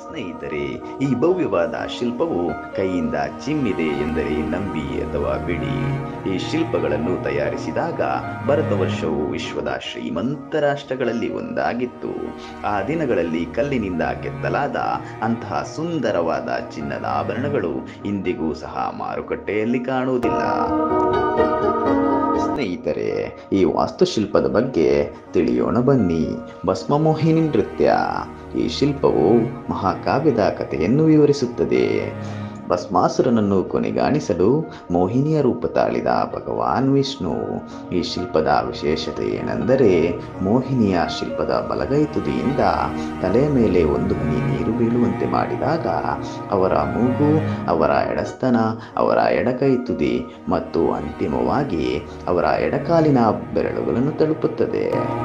ಸ್ನೇಹಿತರೆ, ಈ ಭವ್ಯವಾದ ಶಿಲ್ಪವು ಕೈಯಿಂದ ಚಿಮ್ಮಿದೆ ಎಂದರೆ ನಂಬಿ ಅಥವಾ ಬಿಡಿ. ಈ ಶಿಲ್ಪಗಳನ್ನು ತಯಾರಿಸಿದಾಗ ಭಾರತ ವರ್ಷವು ವಿಶ್ವದ ಶ್ರೀಮಂತ ರಾಷ್ಟ್ರಗಳಲ್ಲಿ ಒಂದಾಗಿತ್ತು. ಆ ದಿನಗಳಲ್ಲಿ ಕಲ್ಲಿನಿಂದ ಕೆತ್ತಲಾದ ಅಂತಹ ಸುಂದರವಾದ ಚಿನ್ನದ ಆಭರಣಗಳು ಇಂದಿಗೂ ಸಹ ಮಾರುಕಟ್ಟೆಯಲ್ಲಿ ಕಾಣುವುದಿಲ್ಲ. ಸ್ನೇಹಿತರೆ, ಈ ವಾಸ್ತುಶಿಲ್ಪದ ಬಗ್ಗೆ ತಿಳಿಯೋಣ ಬನ್ನಿ. ಭಸ್ಮಮೋಹಿನಿ ನೃತ್ಯ. ಈ ಶಿಲ್ಪವು ಮಹಾಕಾವ್ಯದ ಕಥೆಯನ್ನು ವಿವರಿಸುತ್ತದೆ. ಭಸ್ಮಾಸುರನನ್ನು ಕೊನೆಗಾಣಿಸಲು ಮೋಹಿನಿಯ ರೂಪ ತಾಳಿದ ಭಗವಾನ್ ವಿಷ್ಣು. ಈ ಶಿಲ್ಪದ ವಿಶೇಷತೆ ಏನೆಂದರೆ, ಮೋಹಿನಿಯ ಶಿಲ್ಪದ ಬಲಗೈ ತುದಿಯಿಂದ ತಲೆಯ ಮೇಲೆ ಒಂದು ಹನಿ ನೀರು ಬೀಳುವಂತೆ ಮಾಡಿದಾಗ ಅವರ ಮೂಗು, ಅವರ ಎಡಸ್ತನ, ಅವರ ಎಡಕೈ ತುದಿ ಮತ್ತು ಅಂತಿಮವಾಗಿ ಅವರ ಎಡಕಾಲಿನ ಬೆರಳುಗಳನ್ನು ತಲುಪುತ್ತದೆ.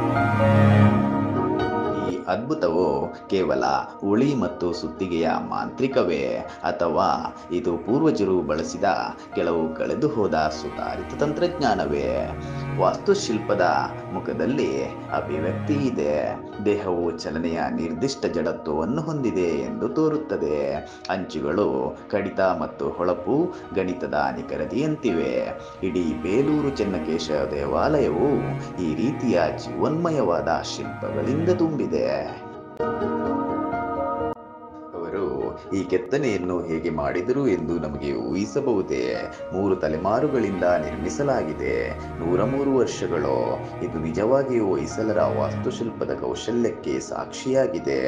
ಅದ್ಭುತವು ಕೇವಲ ಉಳಿ ಮತ್ತು ಸುತ್ತಿಗೆಯ ಮಾಂತ್ರಿಕವೇ, ಅಥವಾ ಇದು ಪೂರ್ವಜರು ಬಳಸಿದ ಕೆಲವು ಕಳೆದು ಹೋದ ಸುಧಾರಿತ ತಂತ್ರಜ್ಞಾನವೇ? ವಾಸ್ತುಶಿಲ್ಪದ ಮುಖದಲ್ಲಿ ಅಭಿವ್ಯಕ್ತಿ ಇದೆ. ದೇಹವು ಚಲನೆಯ ನಿರ್ದಿಷ್ಟ ಜಡತ್ವವನ್ನು ಹೊಂದಿದೆ ಎಂದು ತೋರುತ್ತದೆ. ಅಂಚುಗಳು ಕಡಿತ ಮತ್ತು ಹೊಳಪು ಗಣಿತದ ನಿಖರತೆಯಂತಿವೆ. ಇಡೀ ಬೇಲೂರು ಚೆನ್ನಕೇಶವ ದೇವಾಲಯವು ಈ ರೀತಿಯ ಜೀವನ್ಮಯವಾದ ಶಿಲ್ಪಗಳಿಂದ ತುಂಬಿದೆ. ಅವರು ಈ ಕೆತ್ತನೆಯನ್ನು ಹೇಗೆ ಮಾಡಿದರು ಎಂದು ನಮಗೆ ಊಹಿಸಬಹುದೇ? 3 ತಲೆಮಾರುಗಳಿಂದ ನಿರ್ಮಿಸಲಾಗಿದೆ. 103 ವರ್ಷಗಳು. ಇದು ನಿಜವಾಗಿಯೂ ಹೊಯ್ಸಳರ ವಾಸ್ತುಶಿಲ್ಪದ ಕೌಶಲ್ಯಕ್ಕೆ ಸಾಕ್ಷಿಯಾಗಿದೆ.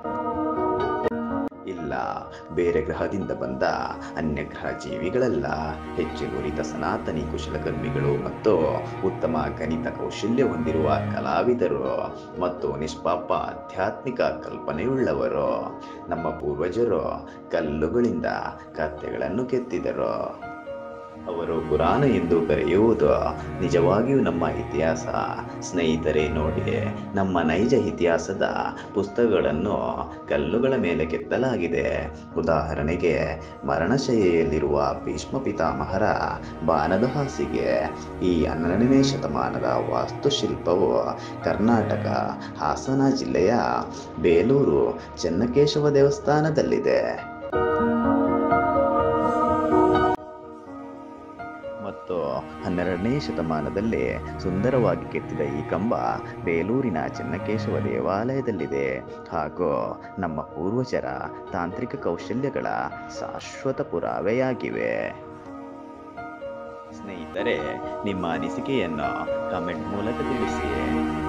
ಇಲ್ಲ, ಬೇರೆ ಗ್ರಹದಿಂದ ಬಂದ ಅನ್ಯಗ್ರಹ ಜೀವಿಗಳಲ್ಲ. ಹೆಚ್ಚು ನುರಿತ ಸನಾತನಿ ಕುಶಲಕರ್ಮಿಗಳು ಮತ್ತು ಉತ್ತಮ ಗಣಿತ ಕೌಶಲ್ಯ ಹೊಂದಿರುವ ಕಲಾವಿದರು ಮತ್ತು ನಿಷ್ಪಾಪ ಆಧ್ಯಾತ್ಮಿಕ ಕಲ್ಪನೆಯುಳ್ಳವರು. ನಮ್ಮ ಪೂರ್ವಜರು ಕಲ್ಲುಗಳಿಂದ ಕತ್ತೆಗಳನ್ನು ಕೆತ್ತಿದರು. ಅವರು ಪುರಾಣ ಎಂದು ಕರೆಯುವುದು ನಿಜವಾಗಿಯೂ ನಮ್ಮ ಇತಿಹಾಸ. ಸ್ನೇಹಿತರೆ ನೋಡಿ, ನಮ್ಮ ನೈಜ ಇತಿಹಾಸದ ಪುಸ್ತಕಗಳನ್ನು ಕಲ್ಲುಗಳ ಮೇಲೆ ಕೆತ್ತಲಾಗಿದೆ. ಉದಾಹರಣೆಗೆ, ಮರಣಶಯ್ಯೆಯಲ್ಲಿರುವ ಭೀಷ್ಮ ಪಿತಾಮಹರ ಬಾಣದ ಹಾಸಿಗೆ. ಈ 12ನೇ ಶತಮಾನದ ವಾಸ್ತುಶಿಲ್ಪವು ಕರ್ನಾಟಕ ಹಾಸನ ಜಿಲ್ಲೆಯ ಬೇಲೂರು ಚೆನ್ನಕೇಶವ ದೇವಸ್ಥಾನದಲ್ಲಿದೆ. ಮತ್ತು 12ನೇ ಶತಮಾನದಲ್ಲಿ ಸುಂದರವಾಗಿ ಕೆತ್ತಿದ ಈ ಕಂಬ ಬೇಲೂರಿನ ಚೆನ್ನಕೇಶವ ದೇವಾಲಯದಲ್ಲಿದೆ ಹಾಗೂ ನಮ್ಮ ಪೂರ್ವಜರ ತಾಂತ್ರಿಕ ಕೌಶಲ್ಯಗಳ ಶಾಶ್ವತ ಪುರಾವೆಯಾಗಿವೆ. ಸ್ನೇಹಿತರೆ, ನಿಮ್ಮ ಅನಿಸಿಕೆಯನ್ನು ಕಮೆಂಟ್ ಮೂಲಕ ತಿಳಿಸಿ.